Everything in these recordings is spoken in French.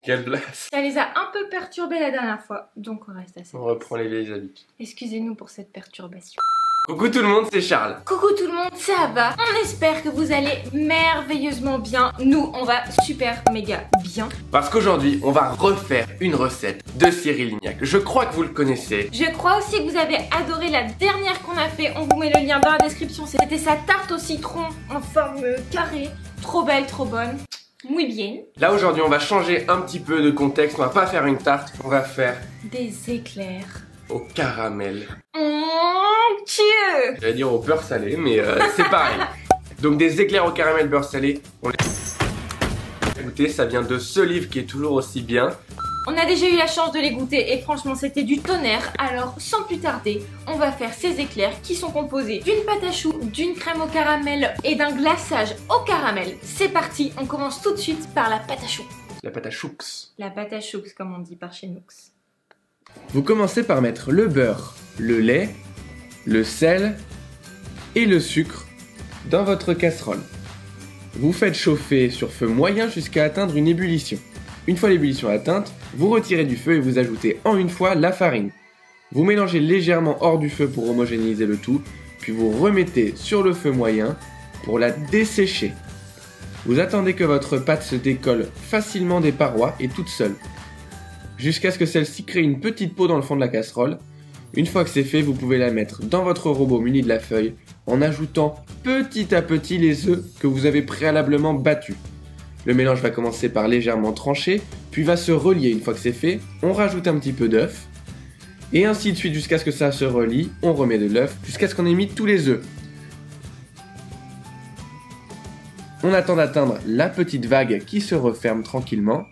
Quelle blague. Ça les a un peu perturbés la dernière fois, donc on reste assez. On reprend les vieilles habitudes. Excusez-nous pour cette perturbation. Coucou tout le monde, c'est Charles. Coucou tout le monde, c'est Ava. On espère que vous allez merveilleusement bien. Nous, on va super méga bien. Parce qu'aujourd'hui, on va refaire une recette de Cyril Lignac. Je crois que vous le connaissez. Je crois aussi que vous avez adoré la dernière qu'on a fait. On vous met le lien dans la description. C'était sa tarte au citron en forme carrée. Trop belle, trop bonne. Muy bien. Là aujourd'hui, on va changer un petit peu de contexte. On va pas faire une tarte, on va faire des éclaires au caramel. Mon Dieu. J'allais dire au beurre salé, mais c'est pareil. Donc des éclairs au caramel beurre salé. On les goûter, ça vient de ce livre qui est toujours aussi bien. On a déjà eu la chance de les goûter et franchement c'était du tonnerre. Alors sans plus tarder, on va faire ces éclairs qui sont composés d'une pâte à choux, d'une crème au caramel et d'un glaçage au caramel. C'est parti, on commence tout de suite par la pâte à choux. La pâte à choux. La pâte à choux comme on dit par chez nous. Vous commencez par mettre le beurre, le lait, le sel et le sucre dans votre casserole. Vous faites chauffer sur feu moyen jusqu'à atteindre une ébullition. Une fois l'ébullition atteinte, vous retirez du feu et vous ajoutez en une fois la farine. Vous mélangez légèrement hors du feu pour homogénéiser le tout, puis vous remettez sur le feu moyen pour la dessécher. Vous attendez que votre pâte se décolle facilement des parois et toute seule, jusqu'à ce que celle-ci crée une petite peau dans le fond de la casserole. Une fois que c'est fait, vous pouvez la mettre dans votre robot muni de la feuille en ajoutant petit à petit les œufs que vous avez préalablement battus. Le mélange va commencer par légèrement trancher, puis va se relier. Une fois que c'est fait, on rajoute un petit peu d'œuf, et ainsi de suite jusqu'à ce que ça se relie. On remet de l'œuf jusqu'à ce qu'on ait mis tous les œufs. On attend d'atteindre la petite vague qui se referme tranquillement.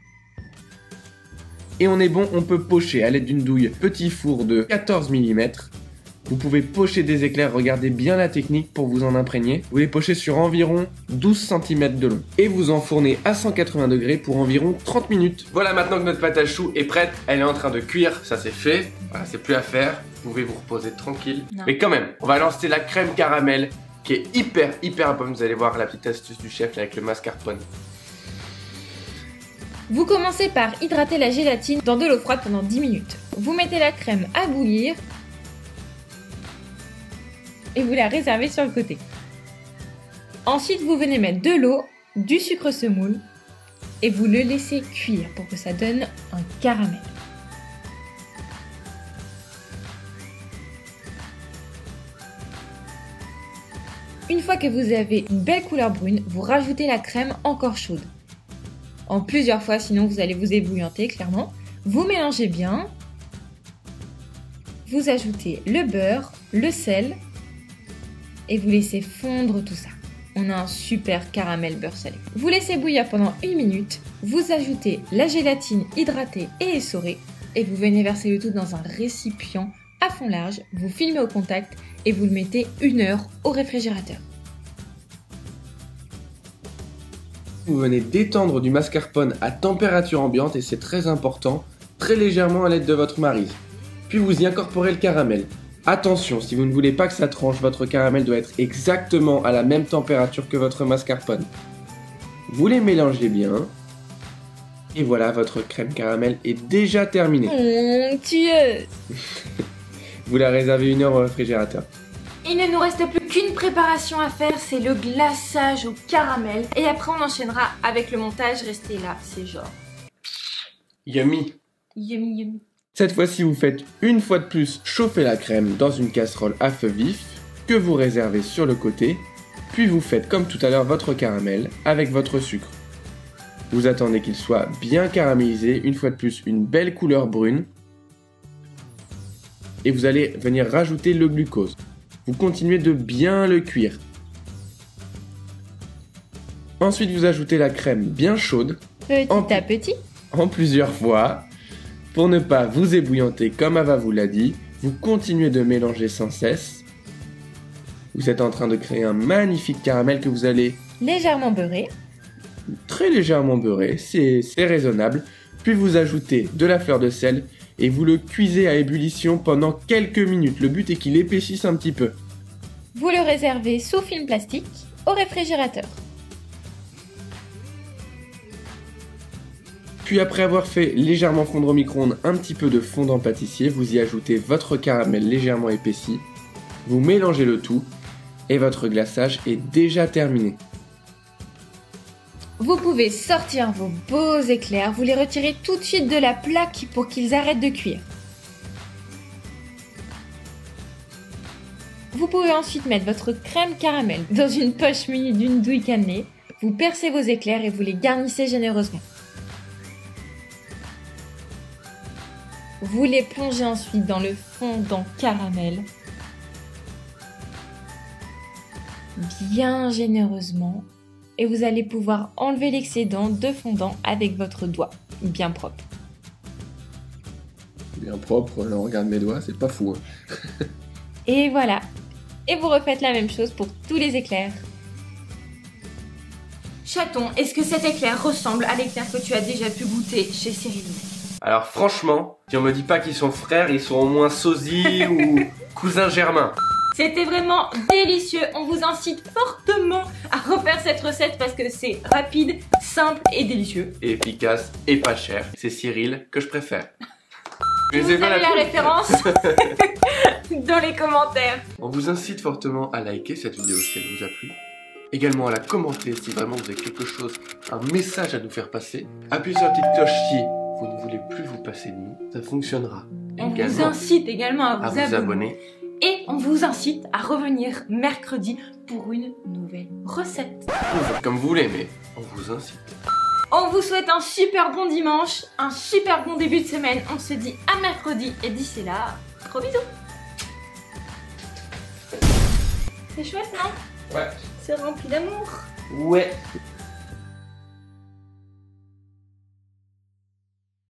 Et on est bon, on peut pocher à l'aide d'une douille petit four de 14 mm. Vous pouvez pocher des éclairs, regardez bien la technique pour vous en imprégner. Vous les pochez sur environ 12 cm de long. Et vous enfournez à 180 degrés pour environ 30 minutes. Voilà, maintenant que notre pâte à choux est prête, elle est en train de cuire, ça c'est fait. Voilà, c'est plus à faire, vous pouvez vous reposer tranquille. Non. Mais quand même, on va lancer la crème caramel qui est hyper bonne. Vous allez voir la petite astuce du chef là, avec le mascarpone. Vous commencez par hydrater la gélatine dans de l'eau froide pendant 10 minutes. Vous mettez la crème à bouillir et vous la réservez sur le côté. Ensuite, vous venez mettre de l'eau, du sucre semoule et vous le laissez cuire pour que ça donne un caramel. Une fois que vous avez une belle couleur brune, vous rajoutez la crème encore chaude. En plusieurs fois, sinon vous allez vous ébouillanter clairement. Vous mélangez bien. Vous ajoutez le beurre, le sel et vous laissez fondre tout ça. On a un super caramel beurre salé. Vous laissez bouillir pendant 1 minute. Vous ajoutez la gélatine hydratée et essorée et vous venez verser le tout dans un récipient à fond large. Vous filmez au contact et vous le mettez 1 heure au réfrigérateur. Vous venez d'étendre du mascarpone à température ambiante et c'est très important, très légèrement à l'aide de votre maryse. Puis vous y incorporez le caramel. Attention, si vous ne voulez pas que ça tranche, votre caramel doit être exactement à la même température que votre mascarpone. Vous les mélangez bien. Et voilà, votre crème caramel est déjà terminée. Mon Dieu! Vous la réservez 1 heure au réfrigérateur. Il ne nous reste plus qu'une préparation à faire, c'est le glaçage au caramel. Et après on enchaînera avec le montage, restez là, c'est genre... Yummy! Yummy yummy. Cette fois-ci, vous faites une fois de plus chauffer la crème dans une casserole à feu vif que vous réservez sur le côté, puis vous faites comme tout à l'heure votre caramel avec votre sucre. Vous attendez qu'il soit bien caramélisé, une fois de plus une belle couleur brune, et vous allez venir rajouter le glucose. Vous continuez de bien le cuire. Ensuite, vous ajoutez la crème bien chaude, Petit à petit. en plusieurs fois. Pour ne pas vous ébouillanter comme Ava vous l'a dit, vous continuez de mélanger sans cesse. Vous êtes en train de créer un magnifique caramel que vous allez Légèrement beurré. très légèrement beurrer, c'est raisonnable. Puis vous ajoutez de la fleur de sel et vous le cuisez à ébullition pendant quelques minutes. Le but est qu'il épaississe un petit peu. Vous le réservez sous film plastique au réfrigérateur. Puis après avoir fait légèrement fondre au micro-ondes un petit peu de fondant pâtissier, vous y ajoutez votre caramel légèrement épaissi, vous mélangez le tout et votre glaçage est déjà terminé. Vous pouvez sortir vos beaux éclairs, vous les retirez tout de suite de la plaque pour qu'ils arrêtent de cuire. Vous pouvez ensuite mettre votre crème caramel dans une poche munie d'une douille cannelée, vous percez vos éclairs et vous les garnissez généreusement. Vous les plongez ensuite dans le fondant caramel, bien généreusement, et vous allez pouvoir enlever l'excédent de fondant avec votre doigt, bien propre. Bien propre, là on regarde mes doigts, c'est pas fou. Hein. Et voilà. Et vous refaites la même chose pour tous les éclairs. Chaton, est-ce que cet éclair ressemble à l'éclair que tu as déjà pu goûter chez Cyril? Alors franchement, si on me dit pas qu'ils sont frères, ils sont au moins sosie ou cousins germains. C'était vraiment délicieux. On vous incite fortement à refaire cette recette parce que c'est rapide, simple et délicieux. Efficace et pas cher. C'est Cyril que je préfère. Vous avez la référence dans les commentaires. On vous incite fortement à liker cette vidéo si elle vous a plu. Également à la commenter si vraiment vous avez quelque chose, un message à nous faire passer. Appuyez sur la petite cloche si vous ne voulez plus vous passer de nous. Ça fonctionnera. On vous incite également à vous abonner. Et on vous incite à revenir mercredi pour une nouvelle recette. Vous faites comme vous voulez, mais on vous incite. On vous souhaite un super bon dimanche, un super bon début de semaine. On se dit à mercredi et d'ici là, gros bisous. C'est chouette, non? Ouais. C'est rempli d'amour. Ouais.